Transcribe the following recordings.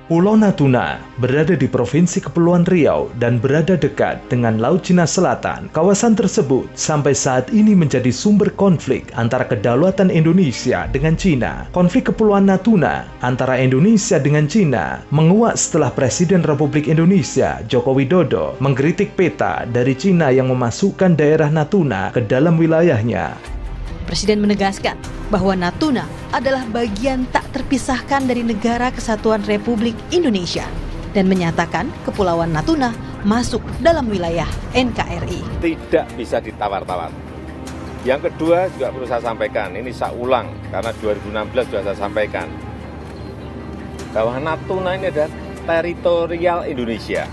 Pulau Natuna berada di Provinsi Kepulauan Riau dan berada dekat dengan Laut Cina Selatan. Kawasan tersebut sampai saat ini menjadi sumber konflik antara kedaulatan Indonesia dengan Cina. Konflik Kepulauan Natuna antara Indonesia dengan Cina menguat setelah Presiden Republik Indonesia Joko Widodo mengkritik peta dari Cina yang memasukkan daerah Natuna ke dalam wilayahnya. Presiden menegaskan bahwa Natuna adalah bagian tak terpisahkan dari Negara Kesatuan Republik Indonesia dan menyatakan Kepulauan Natuna masuk dalam wilayah NKRI. Tidak bisa ditawar-tawar. Yang kedua juga perlu saya sampaikan, ini saya ulang karena 2016 sudah saya sampaikan, bahwa Natuna ini adalah teritorial Indonesia.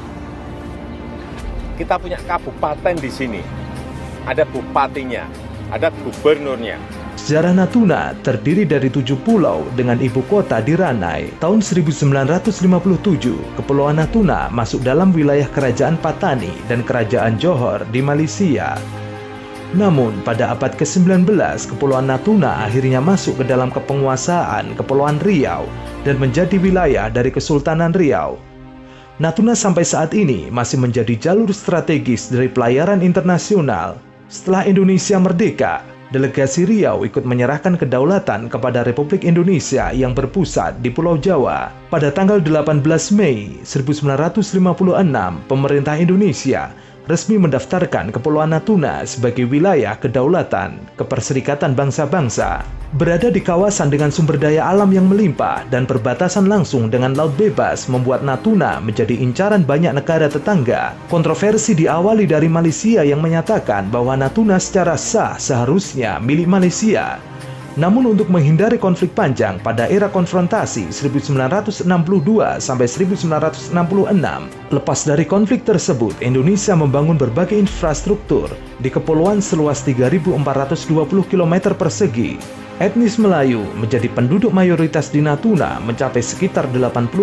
Kita punya kabupaten di sini, ada bupatinya, ada gubernurnya. Sejarah Natuna terdiri dari 7 pulau dengan ibu kota di Ranai. Tahun 1957, Kepulauan Natuna masuk dalam wilayah Kerajaan Patani dan Kerajaan Johor di Malaysia. Namun, pada abad ke-19, Kepulauan Natuna akhirnya masuk ke dalam kepenguasaan Kepulauan Riau dan menjadi wilayah dari Kesultanan Riau. Natuna sampai saat ini masih menjadi jalur strategis dari pelayaran internasional. Setelah Indonesia merdeka, delegasi Riau ikut menyerahkan kedaulatan kepada Republik Indonesia yang berpusat di Pulau Jawa. Pada tanggal 18 Mei 1956, pemerintah Indonesia resmi mendaftarkan Kepulauan Natuna sebagai wilayah kedaulatan Keperserikatan Bangsa-Bangsa. Berada di kawasan dengan sumber daya alam yang melimpah dan perbatasan langsung dengan laut bebas membuat Natuna menjadi incaran banyak negara tetangga. Kontroversi diawali dari Malaysia yang menyatakan bahwa Natuna secara sah seharusnya milik Malaysia. Namun untuk menghindari konflik panjang pada era konfrontasi 1962 sampai 1966, lepas dari konflik tersebut, Indonesia membangun berbagai infrastruktur di kepulauan seluas 3.420 km persegi. Etnis Melayu menjadi penduduk mayoritas di Natuna mencapai sekitar 85%,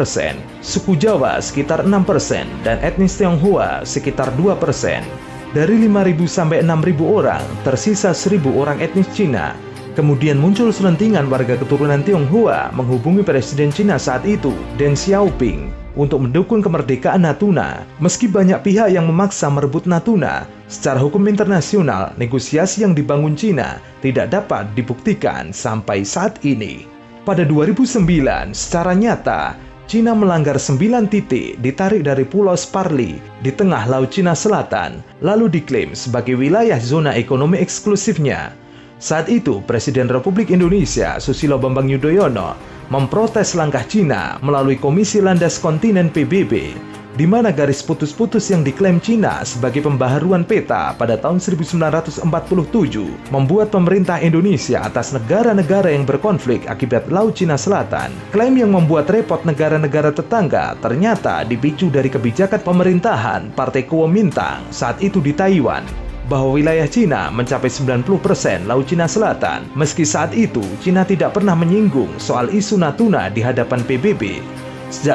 suku Jawa sekitar 6%, dan etnis Tionghoa sekitar 2%. Dari 5.000 sampai 6.000 orang, tersisa 1.000 orang etnis Cina. Kemudian muncul selentingan warga keturunan Tionghoa menghubungi Presiden Cina saat itu, Deng Xiaoping, untuk mendukung kemerdekaan Natuna. Meski banyak pihak yang memaksa merebut Natuna, secara hukum internasional, negosiasi yang dibangun Cina tidak dapat dibuktikan sampai saat ini. Pada 2009, secara nyata, Cina melanggar 9 titik ditarik dari Pulau Sparly di tengah Laut Cina Selatan, lalu diklaim sebagai wilayah zona ekonomi eksklusifnya. Saat itu, Presiden Republik Indonesia Susilo Bambang Yudhoyono memprotes langkah Cina melalui Komisi Landas Kontinen PBB, di mana garis putus-putus yang diklaim Cina sebagai pembaharuan peta pada tahun 1947 membuat pemerintah Indonesia atas negara-negara yang berkonflik akibat Laut Cina Selatan. Klaim yang membuat repot negara-negara tetangga ternyata dipicu dari kebijakan pemerintahan Partai Kuomintang saat itu di Taiwan, bahwa wilayah Cina mencapai 90% Laut Cina Selatan. Meski saat itu, Cina tidak pernah menyinggung soal isu Natuna di hadapan PBB. Sejak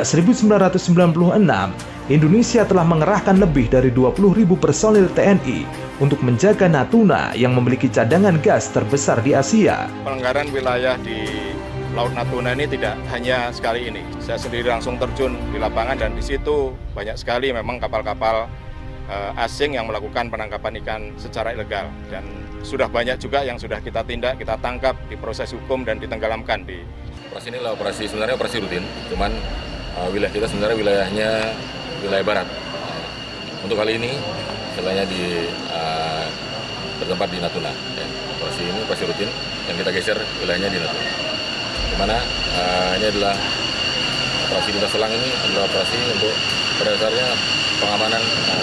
1996, Indonesia telah mengerahkan lebih dari 20.000 personil TNI untuk menjaga Natuna yang memiliki cadangan gas terbesar di Asia. Pelanggaran wilayah di Laut Natuna ini tidak hanya sekali ini. Saya sendiri langsung terjun di lapangan dan di situ banyak sekali memang kapal-kapal asing yang melakukan penangkapan ikan secara ilegal, dan sudah banyak juga yang sudah kita tindak, kita tangkap, diproses hukum dan ditenggelamkan. Di operasi ini adalah sebenarnya operasi rutin, cuman wilayah kita sebenarnya wilayahnya wilayah barat. Untuk kali ini wilayahnya bertempat di Natuna. Ya. Operasi ini operasi rutin yang kita geser wilayahnya di Natuna. Dimana ini adalah operasi lintas selang, ini adalah operasi untuk pada dasarnya pengamanan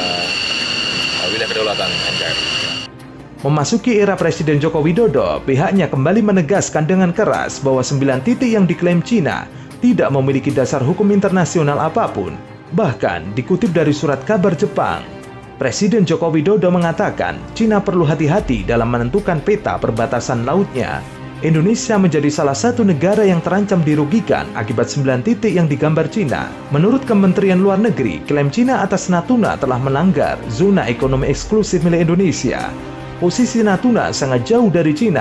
wilayah kedaulatan NKRI. Memasuki era Presiden Joko Widodo, pihaknya kembali menegaskan dengan keras bahwa 9 titik yang diklaim Cina tidak memiliki dasar hukum internasional apapun. Bahkan dikutip dari surat kabar Jepang, Presiden Joko Widodo mengatakan Cina perlu hati-hati dalam menentukan peta perbatasan lautnya. Indonesia menjadi salah satu negara yang terancam dirugikan akibat 9 titik yang digambar Cina. Menurut Kementerian Luar Negeri, klaim Cina atas Natuna telah melanggar zona ekonomi eksklusif milik Indonesia. Posisi Natuna sangat jauh dari Cina,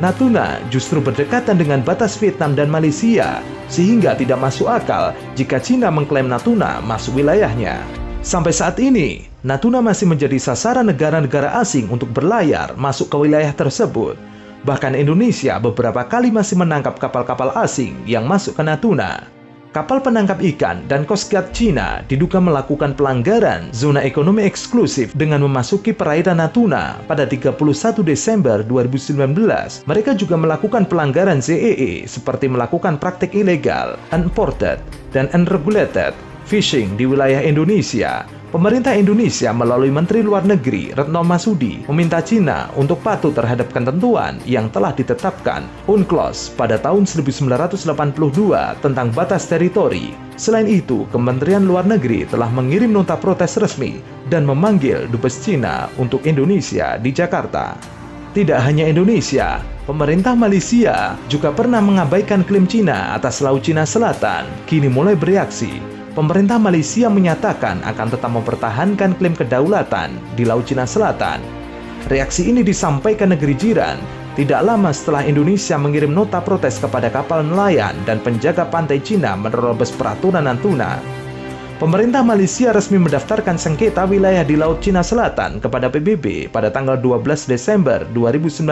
Natuna justru berdekatan dengan batas Vietnam dan Malaysia, sehingga tidak masuk akal jika Cina mengklaim Natuna masuk wilayahnya. Sampai saat ini, Natuna masih menjadi sasaran negara-negara asing untuk berlayar masuk ke wilayah tersebut. Bahkan Indonesia beberapa kali masih menangkap kapal-kapal asing yang masuk ke Natuna. Kapal penangkap ikan dan Coast Guard Cina diduga melakukan pelanggaran zona ekonomi eksklusif dengan memasuki perairan Natuna pada 31 Desember 2019. Mereka juga melakukan pelanggaran ZEE seperti melakukan praktik ilegal, unported, dan unregulated fishing di wilayah Indonesia. Pemerintah Indonesia melalui Menteri Luar Negeri Retno Marsudi meminta Cina untuk patuh terhadap ketentuan yang telah ditetapkan UNCLOS pada tahun 1982 tentang batas teritori. Selain itu, Kementerian Luar Negeri telah mengirim nota protes resmi dan memanggil Dubes Cina untuk Indonesia di Jakarta. Tidak hanya Indonesia, pemerintah Malaysia juga pernah mengabaikan klaim Cina atas Laut Cina Selatan, kini mulai bereaksi. Pemerintah Malaysia menyatakan akan tetap mempertahankan klaim kedaulatan di Laut Cina Selatan. Reaksi ini disampaikan negeri jiran tidak lama setelah Indonesia mengirim nota protes kepada kapal nelayan dan penjaga pantai Cina menerobos peraturan Natuna. Pemerintah Malaysia resmi mendaftarkan sengketa wilayah di Laut Cina Selatan kepada PBB pada tanggal 12 Desember 2019.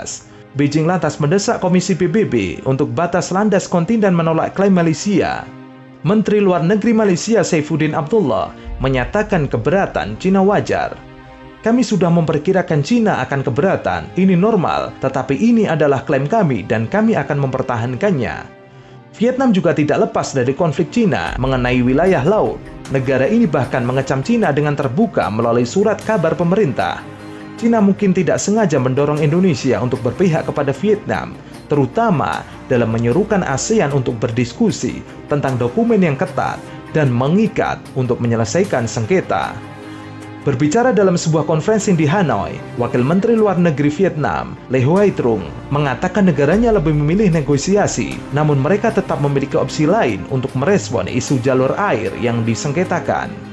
Beijing lantas mendesak Komisi PBB untuk batas landas kontinen menolak klaim Malaysia. Menteri Luar Negeri Malaysia Saifuddin Abdullah menyatakan keberatan Cina wajar. Kami sudah memperkirakan Cina akan keberatan, ini normal, tetapi ini adalah klaim kami dan kami akan mempertahankannya. Vietnam juga tidak lepas dari konflik Cina mengenai wilayah laut. Negara ini bahkan mengecam Cina dengan terbuka melalui surat kabar pemerintah. Cina mungkin tidak sengaja mendorong Indonesia untuk berpihak kepada Vietnam, terutama dalam menyerukan ASEAN untuk berdiskusi tentang dokumen yang ketat dan mengikat untuk menyelesaikan sengketa. Berbicara dalam sebuah konferensi di Hanoi, Wakil Menteri Luar Negeri Vietnam, Le Hoai Trung, mengatakan negaranya lebih memilih negosiasi, namun mereka tetap memiliki opsi lain untuk merespon isu jalur air yang disengketakan.